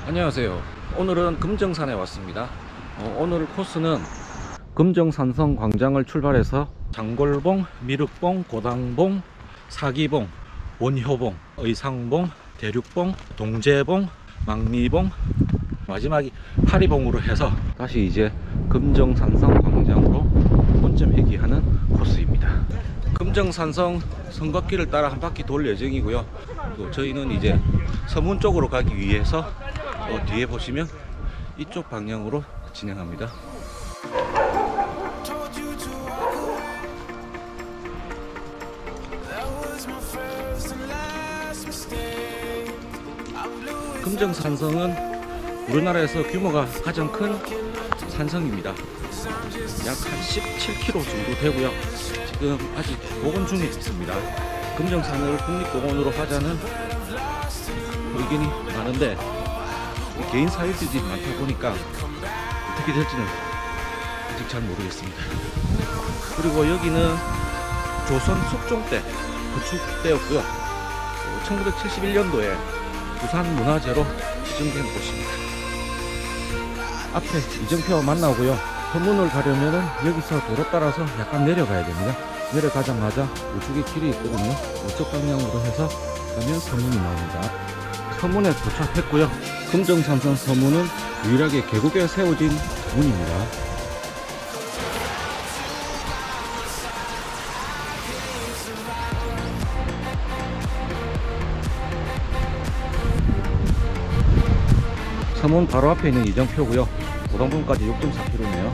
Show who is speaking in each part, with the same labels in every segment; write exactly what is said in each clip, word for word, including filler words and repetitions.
Speaker 1: 안녕하세요. 오늘은 금정산에 왔습니다. 어, 오늘 코스는 금정산성 광장을 출발해서 장골봉, 미륵봉, 고당봉, 사기봉, 원효봉, 의상봉, 대륙봉, 동제봉, 망미봉, 마지막이 파리봉으로 해서 다시 이제 금정산성 광장으로 본점 회귀하는 코스입니다. 금정산성 성곽길을 따라 한 바퀴 돌 예정이고요. 또 저희는 이제 서문 쪽으로 가기 위해서 또 뒤에 보시면 이쪽 방향으로 진행합니다. 금정산성은 우리나라에서 규모가 가장 큰 산성입니다. 약 한 십칠 킬로미터 정도 되고요. 지금 아직 복원 중에 있습니다. 금정산을 국립공원으로 하자는 의견이 많은데 개인 사유지들이 많다 보니까 어떻게 될지는 아직 잘 모르겠습니다. 그리고 여기는 조선 숙종 때 구축되었고요. 천구백칠십일 년도에 부산문화재로 지정된 곳입니다. 앞에 이정표 만나고요. 서문을 가려면은 여기서 도로 따라서 약간 내려가야 됩니다. 내려가자마자 우측에 길이 있거든요. 우측 방향으로 해서 가면 서문이 나옵니다. 서문에 도착했고요. 금정산성 서문은 유일하게 계곡에 세워진 문입니다. 서문 바로 앞에 있는 이정표고요. 고당봉까지 육 점 사 킬로미터네요.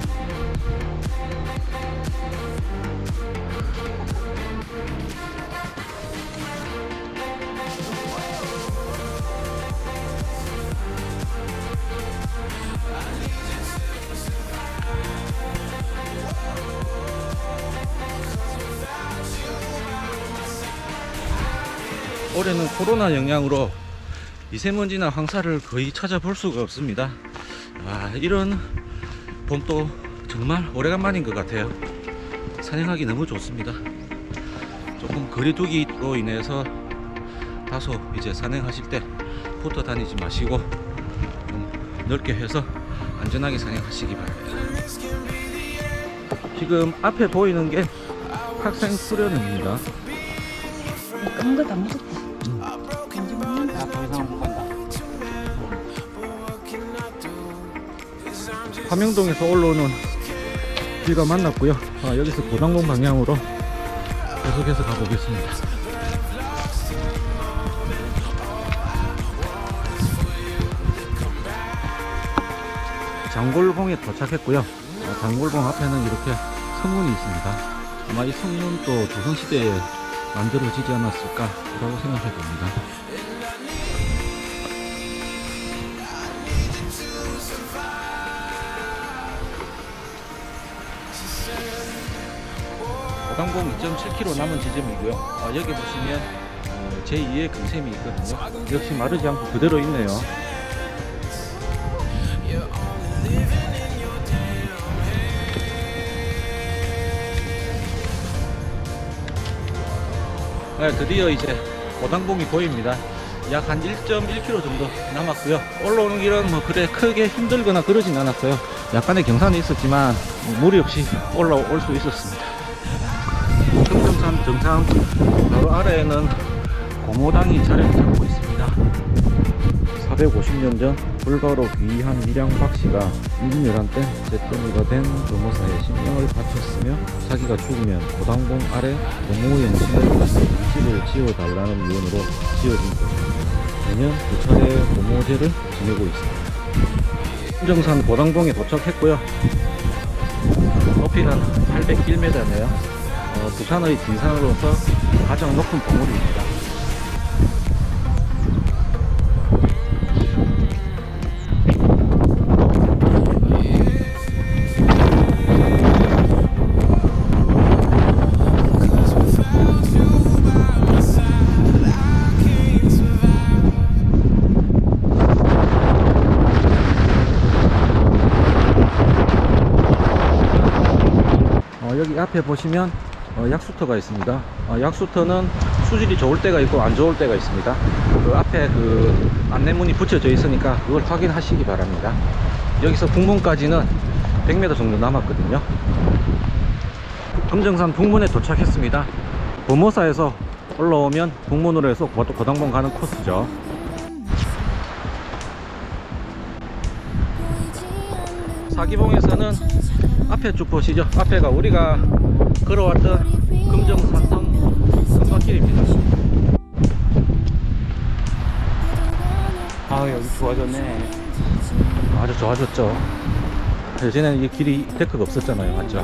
Speaker 1: 올해는 코로나 영향으로 미세먼지나 황사를 거의 찾아볼 수가 없습니다. 아, 이런 봄도 정말 오래간만인 것 같아요. 산행하기 너무 좋습니다. 조금 거리두기로 인해서 다소 이제 산행하실 때 붙어 다니지 마시고 좀 넓게 해서 안전하게 산행하시기 바랍니다. 지금 앞에 보이는 게 학생 수련회입니다.
Speaker 2: 까만 거 다 묻었다.
Speaker 1: 아, 더 이상 못 간다. 함영동에서 올라오는 길과 만났고요. 아, 여기서 고당봉 방향으로 계속해서 가보겠습니다. 장골봉에 도착했고요. 아, 장골봉 앞에는 이렇게 성문이 있습니다. 아마 이 성문도 조선시대에 만들어지지 않았을까 라고 생각해 봅니다. 고당봉 이 점 칠 킬로미터 남은 지점이고요. 아, 여기 보시면 어, 제이의 금샘이 있거든요. 역시 마르지 않고 그대로 있네요. 네, 드디어 이제 고당봉이 보입니다. 약 한 일 점 일 킬로미터 정도 남았고요. 올라오는 길은 뭐 그래 크게 힘들거나 그러진 않았어요. 약간의 경사는 있었지만 뭐 무리 없이 올라올 수 있었습니다. 금정산 정상 바로 아래에는 고모당이 자리를 잡고 있습니다. 사백오십 년 전 불가로 귀한 밀양 박씨가 임진왜란 때 잿더미가 된 도모사에 신명을 바쳤으며 자기가 죽으면 고당봉 아래 고모연신을 집을 지어달라는 유언으로 지어진 곳입니다. 매년 두 차례 고모제를 지내고 있습니다. 금정산 고당봉에 도착했고요. 높이는 팔백일 미터네요. 어, 부산의 진산으로서 가장 높은 봉우리입니다. 어, 여기 앞에 보시면 어, 약수터가 있습니다. 어, 약수터는 수질이 좋을 때가 있고 안 좋을 때가 있습니다. 그 앞에 그 안내문이 붙여져 있으니까 그걸 확인하시기 바랍니다. 여기서 북문까지는 백 미터 정도 남았거든요. 금정산 북문에 도착했습니다. 범어사에서 올라오면 북문으로 해서 고당봉 가는 코스죠. 사기봉에서는 앞에 쭉 보시죠. 앞에가 우리가 걸어왔던 금정산성 성곽길입니다. 아, 여기 좋아졌네. 아주 좋아졌죠. 예전에는 이 길이 데크가 없었잖아요, 맞죠?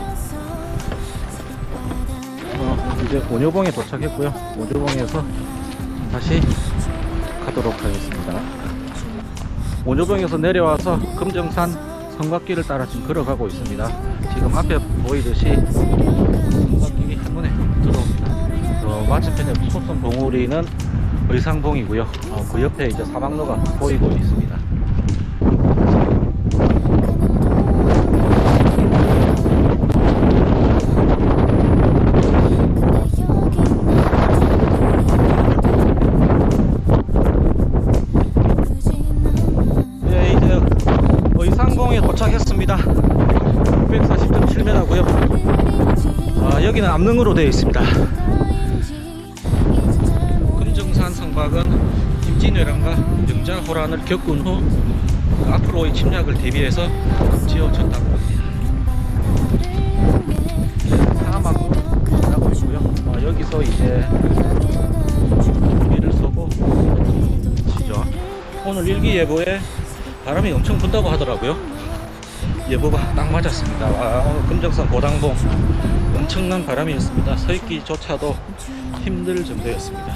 Speaker 1: 어, 이제 온효봉에 도착했고요. 온효봉에서 다시 가도록 하겠습니다. 온효봉에서 내려와서 금정산 성곽길을 따라 지금 걸어가고 있습니다. 지금 앞에 보이듯이 성곽길이 한눈에 들어옵니다. 어, 맞은편에 소선 봉우리는 의상봉이고요. 어, 그 옆에 이제 사막로가 보이고 있습니다. 네, 이제 의상봉에 도착했습니다. 육백사십 점 칠 미터고요. 아, 여기는 암릉으로 되어 있습니다. 금정산 성곽은 임진왜란과 영자호란을 겪은 후 앞으로의 침략을 대비해서 지어졌다고 합니다. 사막으로 지나고 있고요. 아, 여기서 이제 비를 쏘고 치죠. 오늘 일기예보에 바람이 엄청 분다고 하더라고요. 예보가 딱 맞았습니다. 아, 오늘 금정산 고당봉 엄청난 바람이었습니다. 서 있기조차도 힘들 정도였습니다.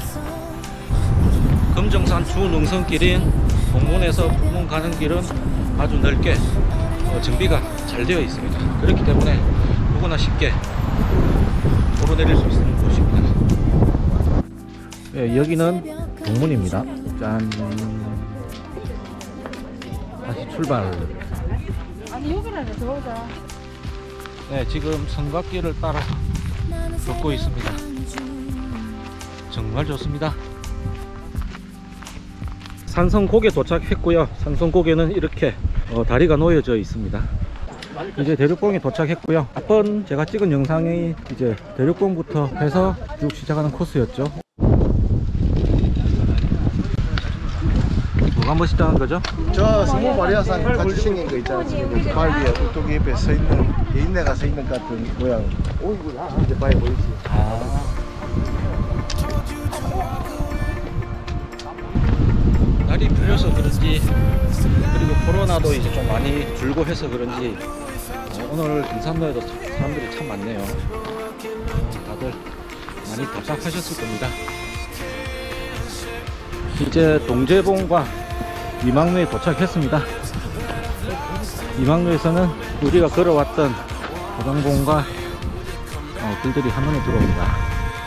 Speaker 1: 금정산 주능선길인 동문에서 북문 가는 길은 아주 넓게 어, 정비가 잘 되어 있습니다. 그렇기 때문에 누구나 쉽게 오르내릴 수 있는 곳입니다. 예, 여기는 동문입니다. 짠. 다시 출발.
Speaker 2: 아니 여기는 들어오자.
Speaker 1: 네, 지금 성곽길을 따라 걷고 있습니다. 정말 좋습니다. 산성곡에 도착했고요. 산성곡에는 이렇게 어, 다리가 놓여져 있습니다. 이제 대륙봉에 도착했고요. 앞번 제가 찍은 영상이 이제 대륙봉부터 해서 쭉 시작하는 코스였죠. 뭐가 멋있다는 거죠?
Speaker 3: 저 성모 마리아상 같이 생긴 거 있잖아. 지금 발 위에 오토기 옆에 서 있는 예인네가 서 있는 것 같은 모양. 오이구나. 이제 봐야 보이지.
Speaker 1: 아. 날이 풀려서 그런지 그리고 코로나도 이제 좀 많이 줄고 해서 그런지 어, 오늘 등산로에도 사람들이 참 많네요. 어, 다들 많이 답답하셨을 겁니다. 이제 동제봉과 이망로에 도착했습니다. 이망로에서는 우리가 걸어왔던 고당봉과 어, 길들이 한눈에 들어옵니다.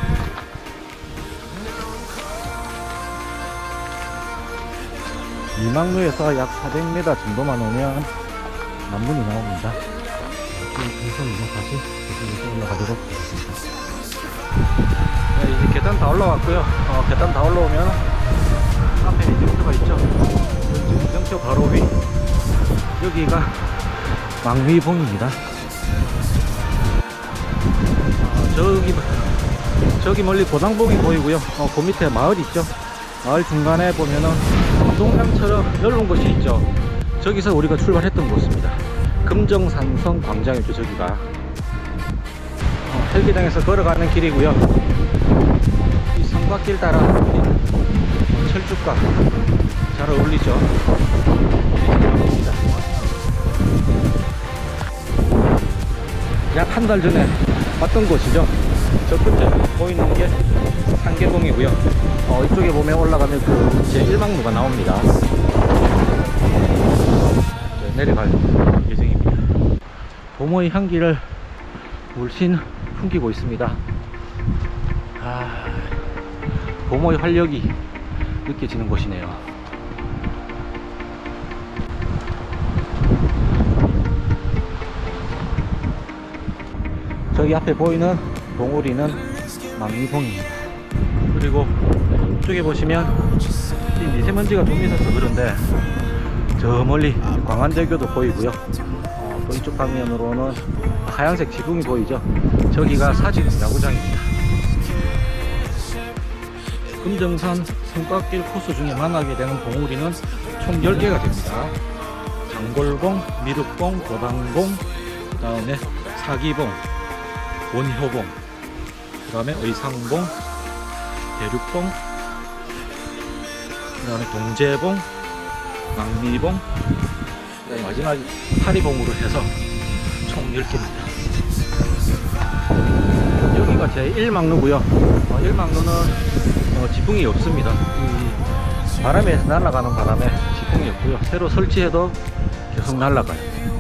Speaker 1: 이망로에서 약 사백 미터 정도만 오면 남문이 나옵니다. 그래서 이제 다시 다시 올라가도록 하겠습니다. 네, 이제 계단 다 올라왔고요. 어, 계단 다 올라오면 앞에 정처가 있죠. 그 정처 바로 위 여기가 망위봉입니다. 어, 저기 저기 멀리 고당봉이 보이고요. 어, 그 밑에 마을 있죠. 마을 중간에 보면은 운동장처럼 넓은 곳이 있죠. 저기서 우리가 출발했던 곳입니다. 금정산성 광장이죠. 저기가 어, 헬기장에서 걸어가는 길이고요. 이 성곽길 따라 어, 철쭉과 잘 어울리죠. 약 한 달 전에 왔던 곳이죠. 저 끝에 보이는 게 상계봉이고요. 어, 이쪽에 보면 올라가면 그 제일 망로가 나옵니다. 이제 내려갈 예정입니다. 봄의 향기를 물씬 풍기고 있습니다. 아, 봄의 활력이 느껴지는 곳이네요. 저기 앞에 보이는 봉우리는 망리봉입니다. 그리고 이쪽에 보시면 이 미세먼지가 좀 있어서 그런데 저 멀리 광안대교도 보이고요. 어, 또 이쪽 방면으로는 하얀색 지붕이 보이죠. 저기가 사직 야구장입니다. 금정산 성곽길 코스 중에 만나게 되는 봉우리는 총 열 개가 됩니다. 장골봉, 미륵봉, 도당봉, 그 다음에 사기봉, 원효봉, 그 다음에 의상봉, 대륙봉, 그 다음에 동제봉, 망미봉, 그 다음에 마지막 파리봉으로 해서 총 열 개입니다. 여기가 제일 막루고요. 어, 일 막루는 어, 지붕이 없습니다. 이 바람에 날아가는 바람에 지붕이 없고요. 새로 설치해도 계속 날아가요.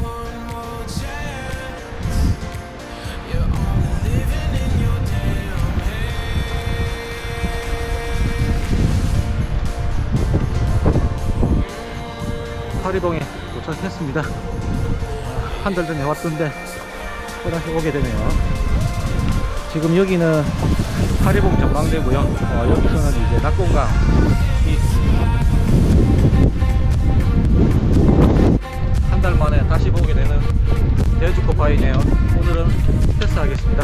Speaker 1: 파리봉에 도착했습니다. 한 달 전에 왔던데 또다시 오게 되네요. 지금 여기는 파리봉 전망대고요. 어, 여기서는 이제 낙동강 한 달 만에 다시 보게 되는 대주코파이네요. 오늘은 패스하겠습니다.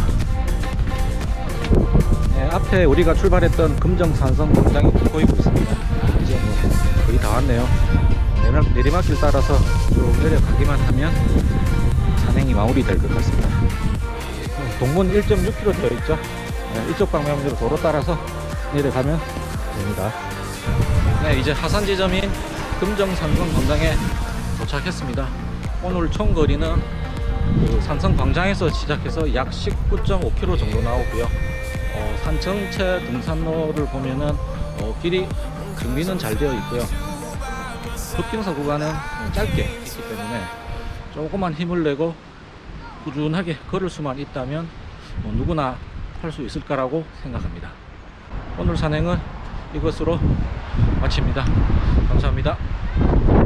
Speaker 1: 네, 앞에 우리가 출발했던 금정산성 광장이 보이고 있습니다. 이제 뭐 거의 다 왔네요. 내리막, 내리막길 따라서 쭉 내려가기만 하면 산행이 마무리될 것 같습니다. 동문 일 점 육 킬로미터 되어 있죠. 네, 이쪽 방면으로 도로 따라서 내려가면 됩니다. 네, 이제 하산 지점인 금정산성 광장에 도착했습니다. 오늘 총 거리는 그 산성 광장에서 시작해서 약 십구 점 오 킬로미터 정도 나오고요. 어, 산 전체 등산로를 보면은 어, 길이 정비는 잘 되어 있고요. 급경사 구간은 짧게 있기 때문에 조금만 힘을 내고 꾸준하게 걸을 수만 있다면 뭐 누구나 할 수 있을 거라고 생각합니다. 오늘 산행은 이것으로 마칩니다. 감사합니다.